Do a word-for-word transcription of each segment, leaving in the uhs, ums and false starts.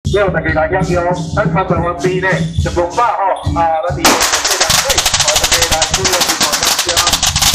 叫大家来享用。咱看台湾边呢，就五百吼，啊，咱利用这两岁，好大家来注意情况之下。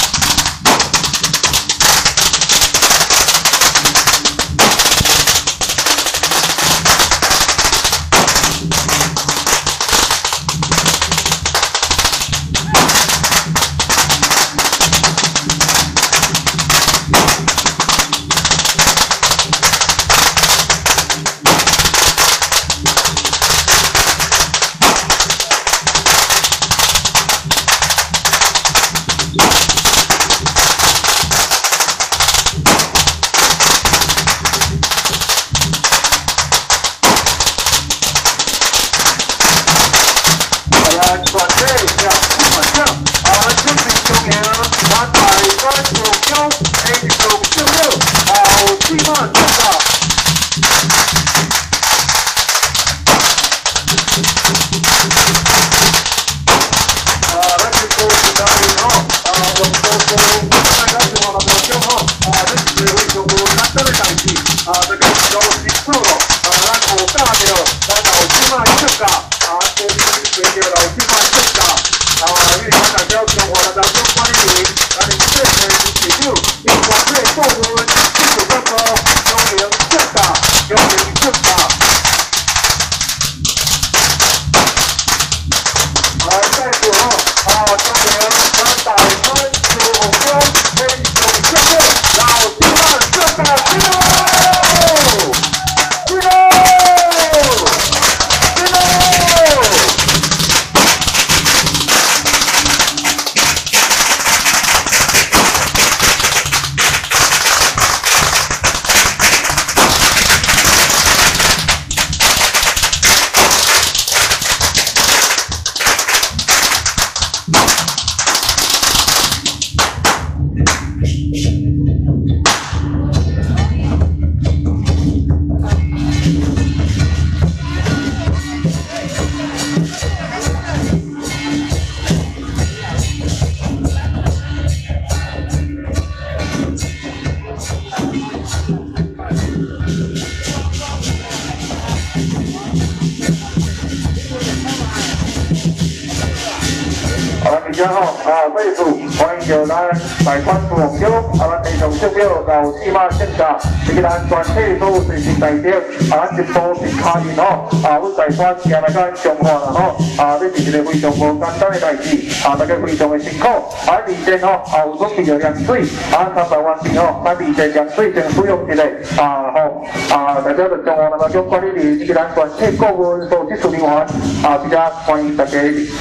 大家好，啊，这次欢迎着咱大款黄酒，啊，咱地上小表老四马现价，以及咱全体所有随行代表，啊，咱一部是卡人吼，啊，阮大款行来咱中华啦吼，啊，这是一个非常无简单的代志，啊，大家非常的辛苦，啊，二前吼，啊，有准备着凉水，啊，咱台湾边吼，咱二前凉水先使用一下，啊，吼，啊，代表着中华啦，中管理员以及咱全体顾问所技术人员，啊，比较欢迎大家。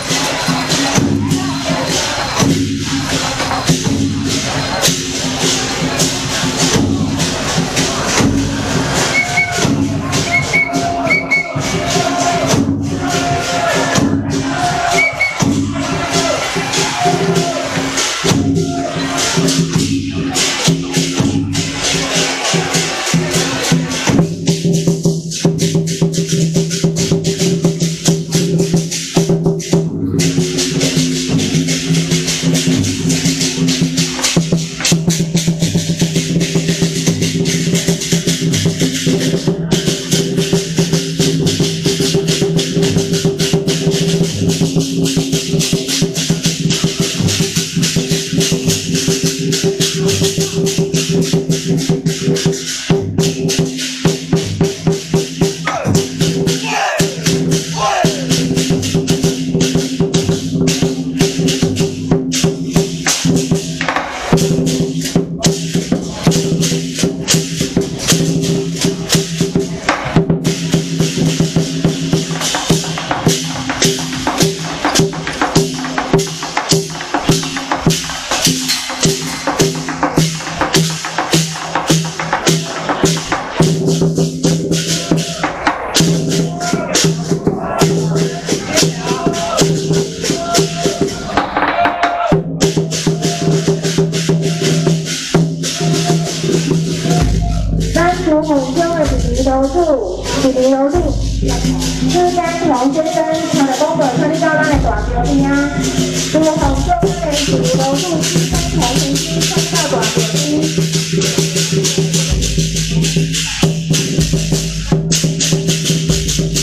是林楼路，是咱洪先生他的公本快递到咱的大桥边啊。如果洪先生是林楼路西山洪先生快递到大桥边。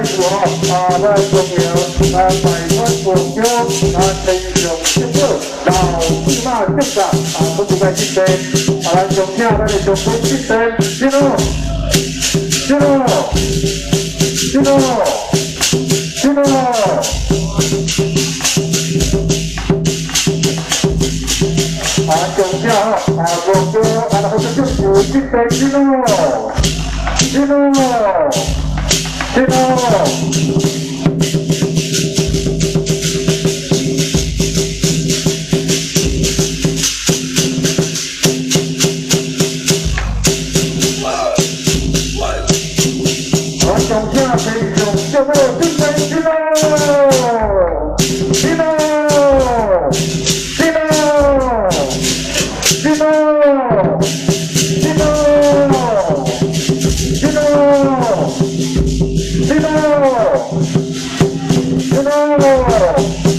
父哦，啊，咱重要啊，拜款奉酒啊，天上圣母，老司马正甲啊，都不该进殿，啊，咱上请咱的上官进殿，进咯，进咯，进咯，进咯。啊，上请哦，啊，奉酒啊，好像就是进殿进咯，进咯。进咯！我上车飞上小妹进来进咯！进咯！进咯！进咯！进咯！进咯！进咯！进咯！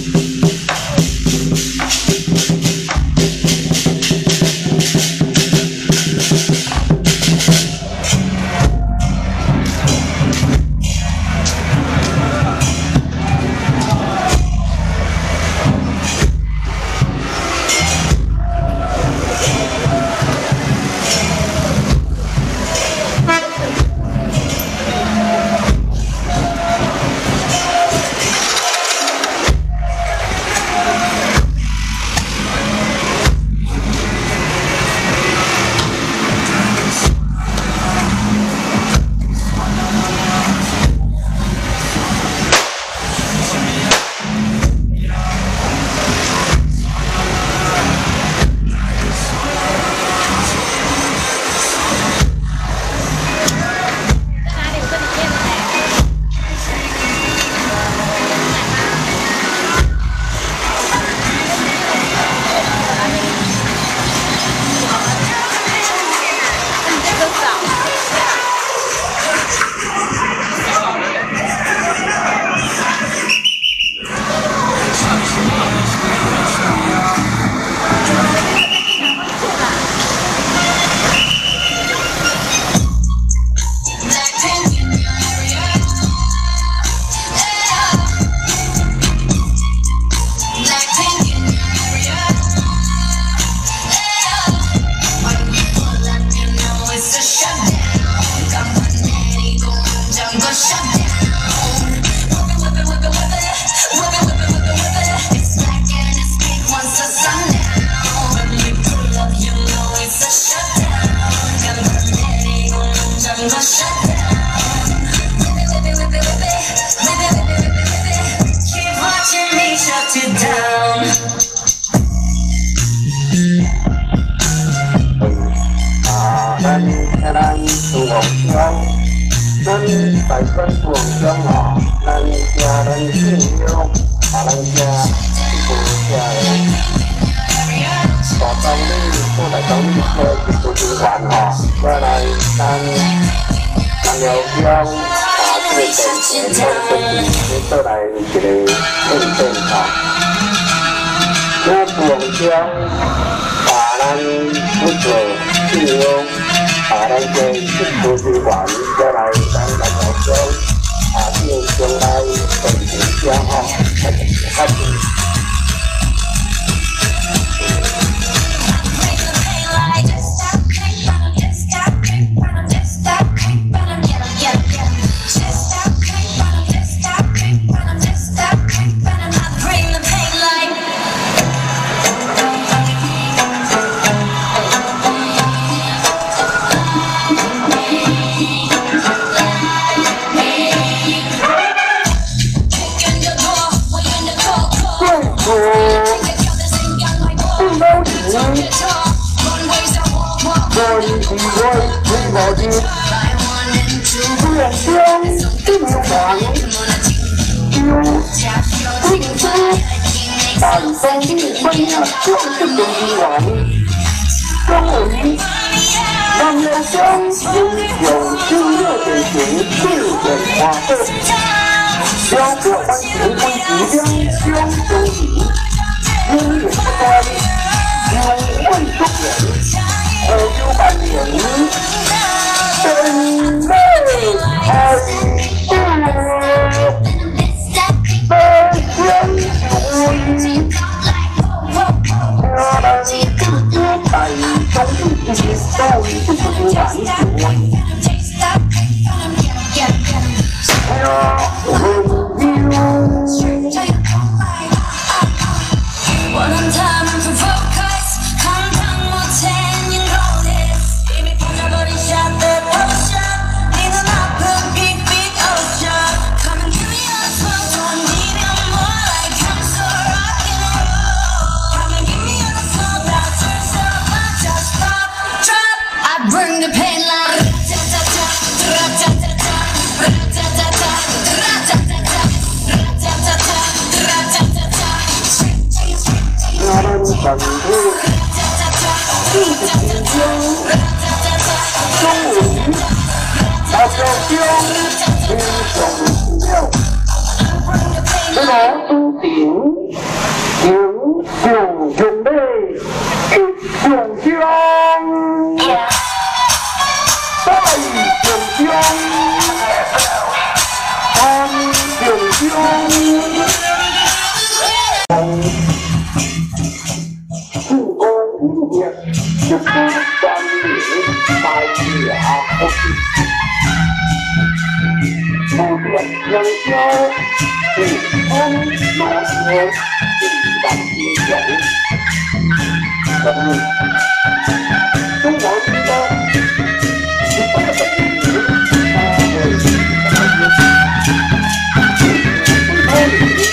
咱大专部中哦，咱家咱信仰，啊，咱家一部家的大道理，我来讲你说一部经完哦，再来咱咱了解啊，这个电视咱自己你再来一个认证哈。那部中把咱不做信仰。啊，咱个一部经完，再来咱来了解啊，这个将来电视家吼，来较较。大东北呀，就是东京王，中文让人将英雄新热典型庆典花费，标准欢迎欢即将相中礼，英勇不端，有会中人，而有百年，真美爱故。 có tu tiến những cuồng chuẩn đề ít cuồng chiông tay cuồng chiông con cuồng chiông cụ cô việc được toàn thể bài nghĩa học Một việc nhân nhau thì không nói nhiều thì đặt nhiều dẫu Tất nhiên chúng nói chúng ta chúng ta tập những ba người ta nói chúng ta là những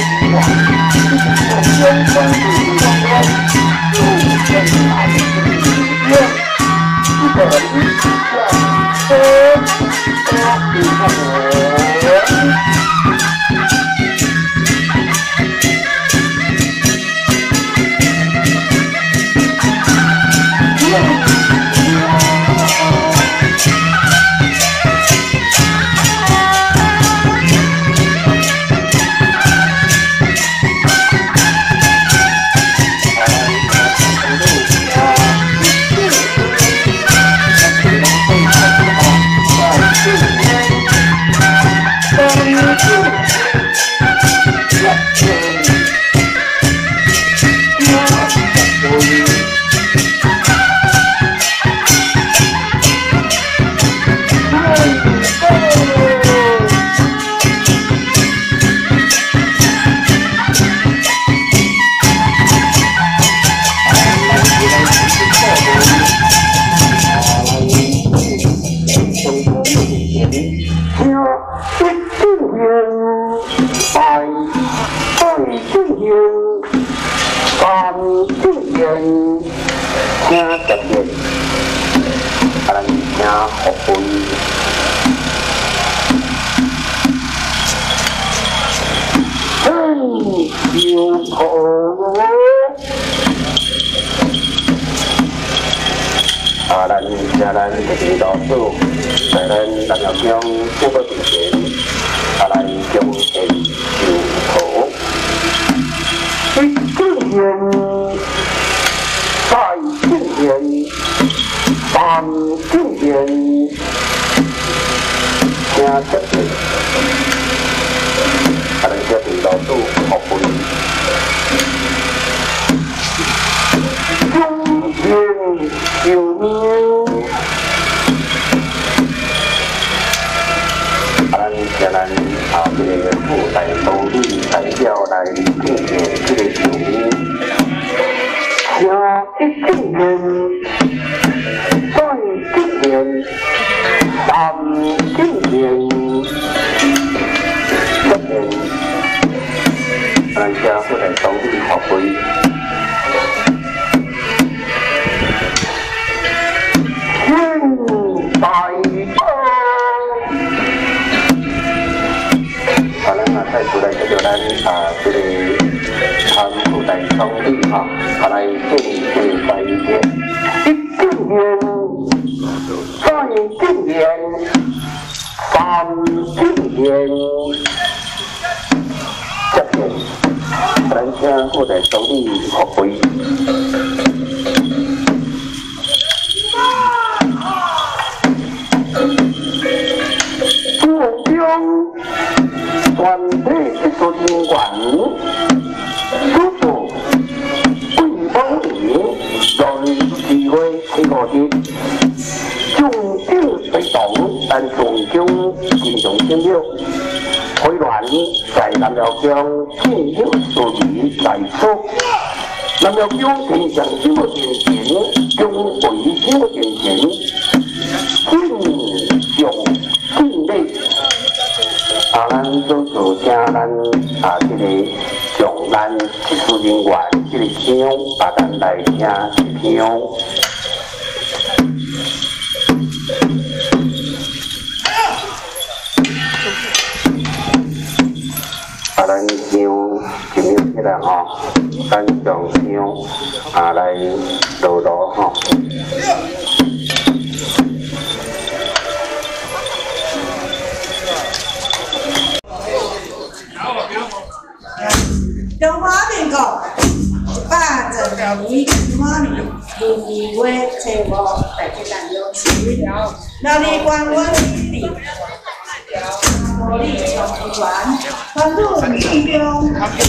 Hãy subscribe cho kênh Ghiền Mì Gõ để không bỏ lỡ những video hấp dẫn. 啊，咱请咱指导组在咱南寮乡这个地点，啊来贡献就好。一进言，再进言，三进言，听这个，啊咱这指导组学会。中间有名，啊，咱请咱啊这个副代导理材料来进行这个有名，下一进言，再进言，三进言，这边，啊，咱请副代导理学会。大道，好了，那再出来这就咱啊，这个参副代总理哈，啊来进行拜见，一进言，再进言，三进言，这边，咱请副代总理学会。全体技术人员，叔叔贵邦年闰二月七五日，重点推动咱重中金融产业，回銮在南寮乡进入数字来出。南寮乡平常什么进行，中为什么进行，进上进内。啊，咱做做请咱啊，这个从咱技术人员这个腔，把咱来听一听。啊，咱腔前面起来吼，咱从腔啊来录录吼。 中华民国八十年中华年二月七五，大家咱有钱，那里官文理，国力重传，传入民中，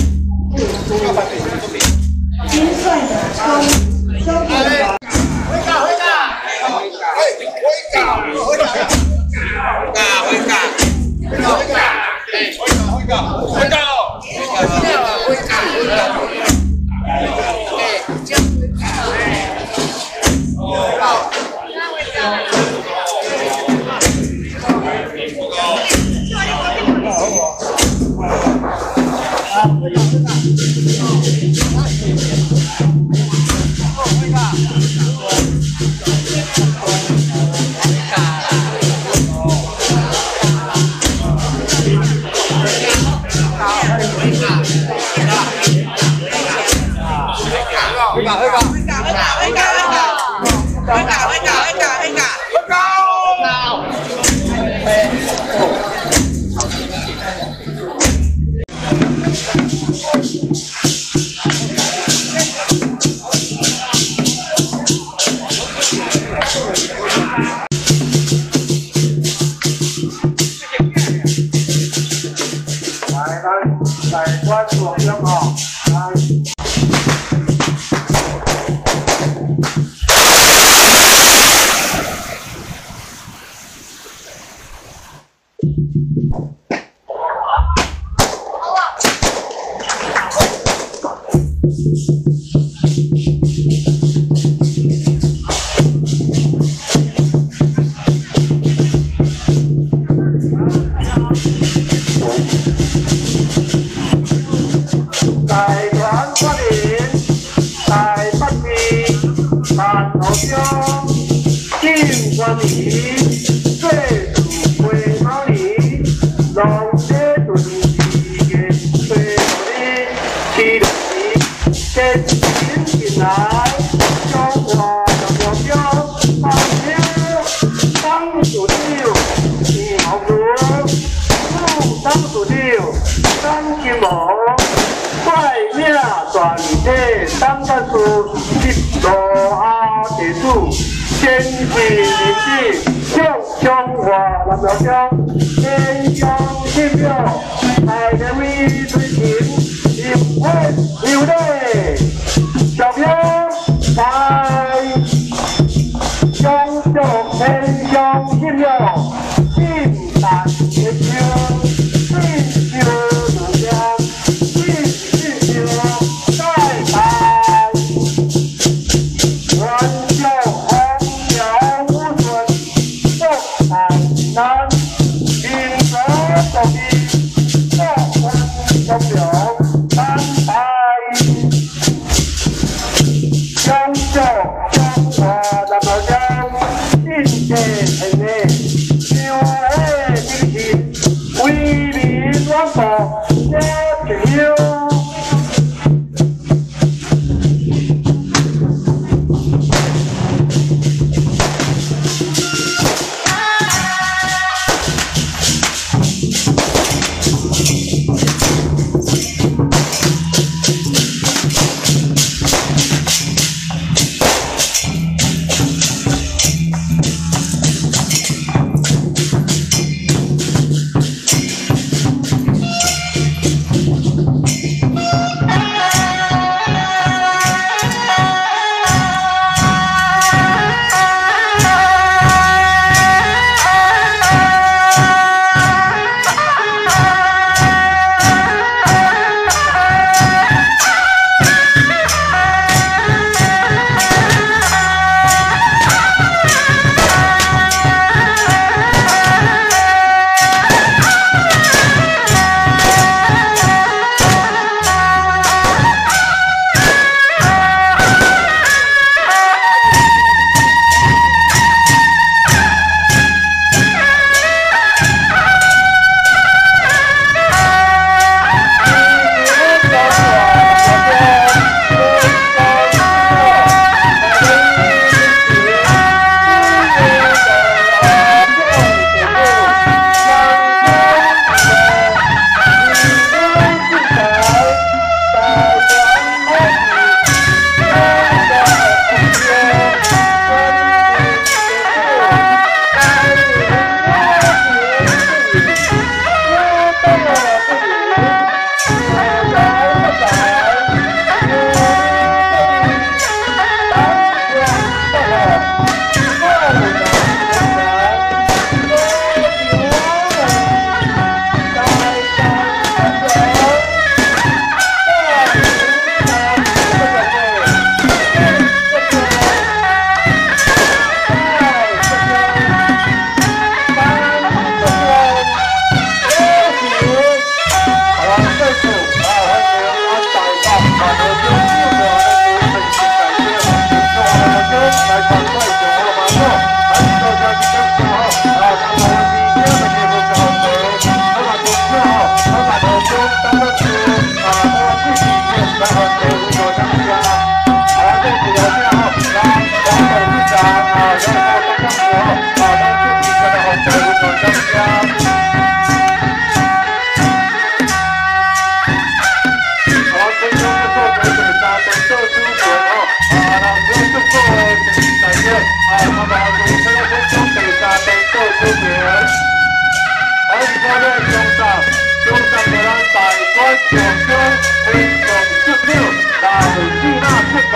金帅的冲，收复。回家回家，哎，回家回家，回家回家，回家，哎，回家回家，回家喽。 中华南苗疆，敬谢陈内。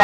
噶。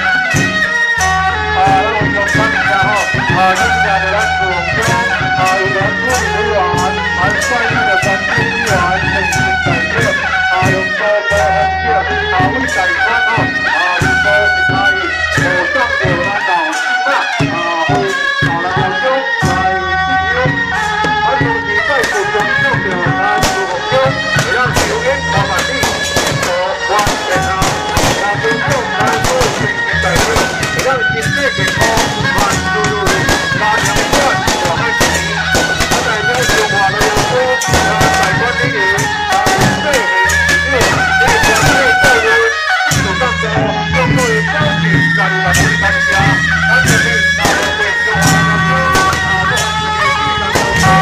啊，咱用感谢吼，啊，感谢着咱主中，啊，有咱主委员，啊，率领着全体委员诚心代表，啊，用多多分享，啊，为大家吼，啊，如果是可以，无上着咱老师啦，啊，会老人当中来进行，啊，尤其在是中中着咱主中，会让球员看满地，多完成啊，啊，中中咱做诚心代表，会让身体健康，万事如意，大家管我爱你，我代表中华的阳光，啊，代管理员，啊，对，对，对，对，对，对。就当作中国的交警，咱们来参加，咱这边大家对中华民族啊，我们自己非常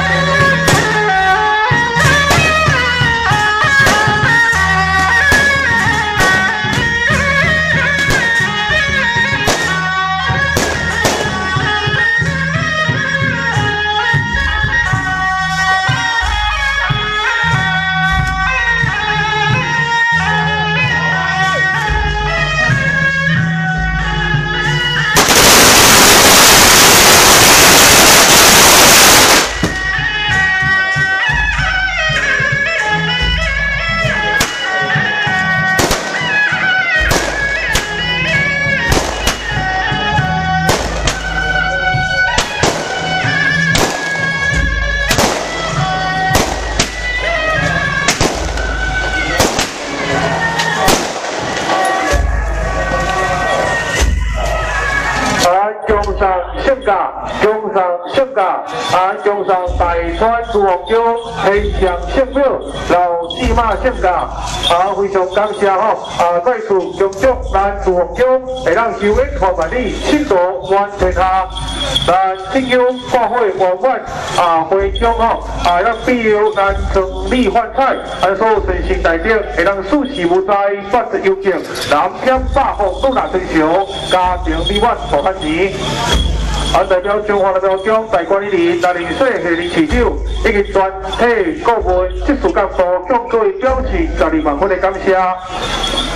性格，中上性格，啊，中上大川主王中天上圣表，老四马性格，啊，非常感谢吼，啊，再次恭祝咱主王中会让球员看万里，庆祝完成下，咱只有发挥圆满，啊，会中吼，啊，让必要咱胜利换彩，啊，所有全新代表会让舒适无灾，发自幽静，南天百福都拿追求，家庭美满无限年。啊！代表中华代表奖代管理员、大林水系理事长以及全体各位技术干部向各位表示十二万分的感谢。